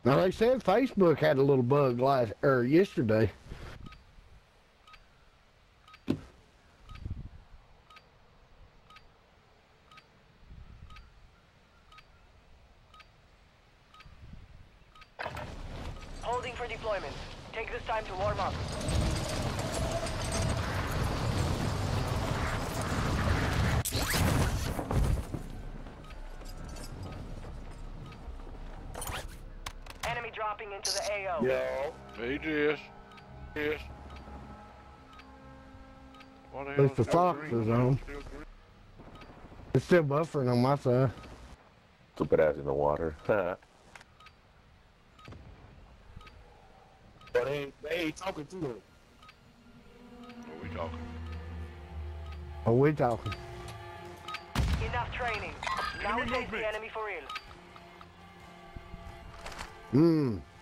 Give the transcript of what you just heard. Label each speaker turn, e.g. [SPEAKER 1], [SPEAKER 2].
[SPEAKER 1] Now they said Facebook had a little bug yesterday.
[SPEAKER 2] Holding for deployment. Take this time to warm up. Enemy dropping into the AO.
[SPEAKER 3] Yo.
[SPEAKER 4] He just. Yes. What the
[SPEAKER 1] At
[SPEAKER 4] hell?
[SPEAKER 1] least the fox is on. It's still buffering on my side.
[SPEAKER 3] Stupid ass in the water. But they ain't talking to him.
[SPEAKER 4] What are we talking?
[SPEAKER 1] Oh, we talking.
[SPEAKER 2] Enough training. Now we face the enemy for real.